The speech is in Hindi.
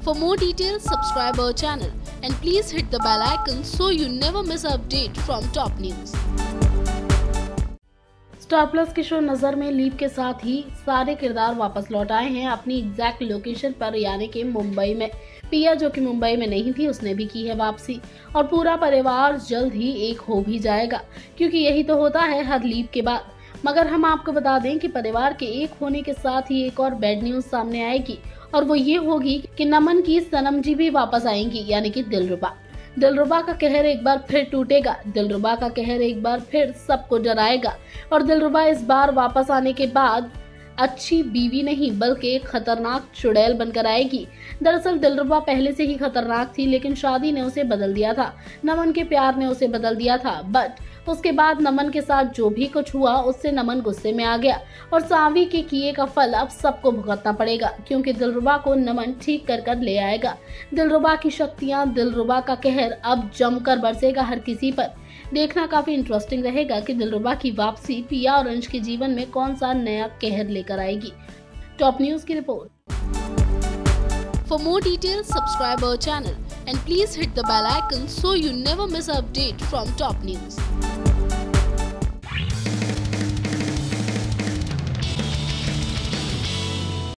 For more details, subscribe our channel and please hit the bell icon so you never miss an update from top news. Star Plus के शो नजर में लीप के साथ ही सारे किरदार वापस लौट आए हैं अपनी एग्जैक्ट लोकेशन पर, यानी कि मुंबई में। पिया जो कि मुंबई में नहीं थी, उसने भी की है वापसी और पूरा परिवार जल्द ही एक हो भी जाएगा, क्योंकि यही तो होता है हर लीप के बाद। मगर हम आपको बता दें कि परिवार के एक होने के साथ ही एक और बैड न्यूज सामने आएगी और वो ये होगी कि नमन की सनम जी भी वापस आएंगी, यानी कि दिलरुबा। दिलरुबा का कहर एक बार फिर टूटेगा, दिलरुबा का कहर एक बार फिर सबको डराएगा और दिलरुबा इस बार वापस आने के बाद अच्छी बीवी नहीं बल्कि एक खतरनाक चुड़ैल बनकर आएगी। दरअसल दिलरुबा पहले से ही खतरनाक थी, लेकिन शादी ने उसे बदल दिया था, नमन के प्यार ने उसे बदल दिया था। बट उसके बाद नमन के साथ जो भी कुछ हुआ उससे नमन गुस्से में आ गया और सावी के किए का फल अब सबको भुगतना पड़ेगा, क्योंकि दिलरुबा को नमन ठीक कर ले आएगा। दिलरुबा की शक्तियां, दिलरुबा का कहर अब जमकर बरसेगा हर किसी पर। देखना काफी इंटरेस्टिंग रहेगा कि दिलरुबा की वापसी पिया और अंश के जीवन में कौन सा नया कहर लेकर आएगी। टॉप न्यूज की रिपोर्ट। For more details, subscribe our channel and please hit the bell icon so you never miss an update from top news.